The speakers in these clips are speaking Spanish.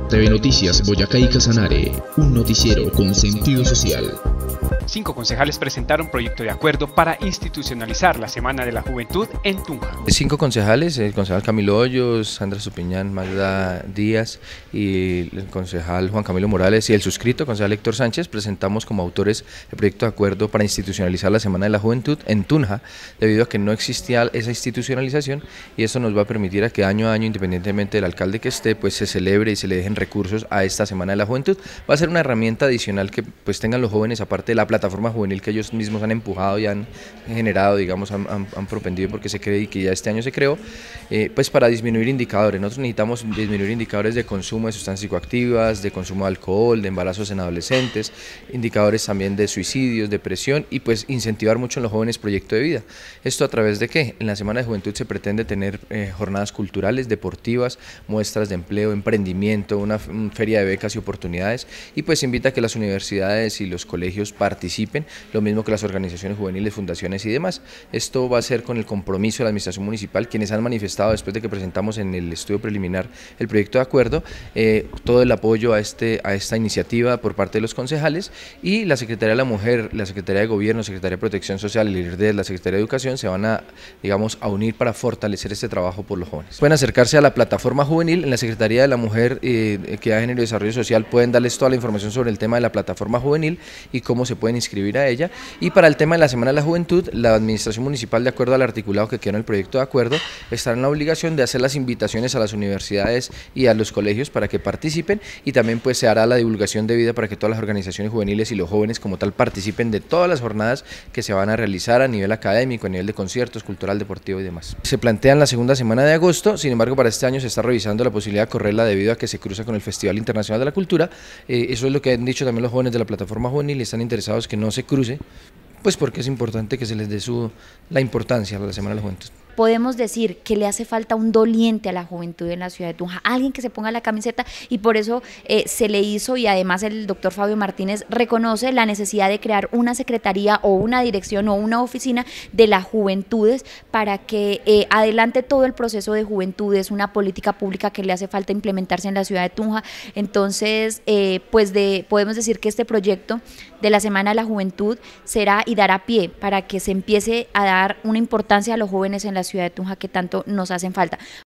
TV Noticias Boyacá y Casanare, un noticiero con sentido social. 5 concejales presentaron proyecto de acuerdo para institucionalizar la Semana de la Juventud en Tunja. 5 concejales, el concejal Camilo Hoyos, Sandra Supiñán, Magda Díaz y el concejal Juan Camilo Morales y el suscrito concejal Héctor Sánchez, presentamos como autores el proyecto de acuerdo para institucionalizar la Semana de la Juventud en Tunja, debido a que no existía esa institucionalización, y esto nos va a permitir a que año a año, independientemente del alcalde que esté, pues se celebre y se le dejen recursos a esta Semana de la Juventud. Va a ser una herramienta adicional que pues tengan los jóvenes, aparte de la plataforma juvenil que ellos mismos han empujado y han generado, digamos, han propendido porque se cree y que ya este año se creó, pues para disminuir indicadores. Nosotros necesitamos disminuir indicadores de consumo de sustancias psicoactivas, de consumo de alcohol, de embarazos en adolescentes, indicadores también de suicidios, depresión, y pues incentivar mucho en los jóvenes proyecto de vida. ¿Esto a través de qué? En la Semana de Juventud se pretende tener jornadas culturales, deportivas, muestras de empleo, emprendimiento, una feria de becas y oportunidades, y pues invita a que las universidades y los colegios participen, lo mismo que las organizaciones juveniles, fundaciones y demás. Esto va a ser con el compromiso de la administración municipal, quienes han manifestado después de que presentamos en el estudio preliminar el proyecto de acuerdo, todo el apoyo a esta iniciativa por parte de los concejales, y la Secretaría de la Mujer, la Secretaría de Gobierno, Secretaría de Protección Social, el IRD, la Secretaría de Educación se van a, digamos, a unir para fortalecer este trabajo por los jóvenes. Pueden acercarse a la plataforma juvenil en la Secretaría de la Mujer, Equidad, Género y Desarrollo Social, pueden darles toda la información sobre el tema de la plataforma juvenil y cómo se pueden inscribir a ella. Y para el tema de la Semana de la Juventud, la administración municipal, de acuerdo al articulado que quedó en el proyecto de acuerdo, estará en la obligación de hacer las invitaciones a las universidades y a los colegios para que participen, y también pues se hará la divulgación debida para que todas las organizaciones juveniles y los jóvenes como tal participen de todas las jornadas que se van a realizar a nivel académico, a nivel de conciertos, cultural, deportivo y demás. Se plantea en la segunda semana de agosto, sin embargo para este año se está revisando la posibilidad de correrla debido a que se cruza con el Festival Internacional de la Cultura. Eso es lo que han dicho también los jóvenes de la plataforma juvenil, y están interesados que no se cruce, pues porque es importante que se les dé la importancia a la Semana de la Juventud. Podemos decir que le hace falta un doliente a la juventud en la ciudad de Tunja, alguien que se ponga la camiseta, y por eso se le hizo, y además el doctor Fabio Martínez reconoce la necesidad de crear una secretaría o una dirección o una oficina de las juventudes para que adelante todo el proceso de juventudes, una política pública que le hace falta implementarse en la ciudad de Tunja. Entonces, podemos decir que este proyecto de la Semana de la Juventud será y dará pie para que se empiece a dar una importancia a los jóvenes en la ciudad de Tunja que tanto nos hacen falta.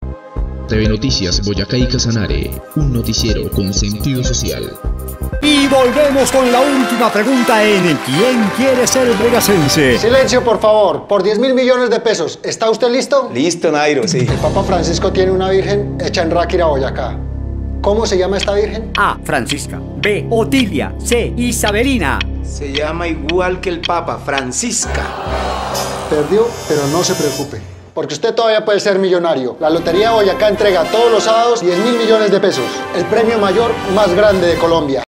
TV Noticias Boyacá y Casanare, un noticiero con sentido social. Y volvemos con la última pregunta en ¿Quién quiere ser boyacense? Silencio, por favor. Por 10.000 millones de pesos. ¿Está usted listo? Listo, Nairo, sí. El Papa Francisco tiene una virgen hecha en Ráquira, Boyacá. ¿Cómo se llama esta virgen? A. Francisca. B. Otilia. C. Isabelina. Se llama igual que el Papa, Francisca. Perdió, pero no se preocupe, porque usted todavía puede ser millonario. La Lotería Boyacá entrega todos los sábados 10.000 millones de pesos, el premio mayor más grande de Colombia.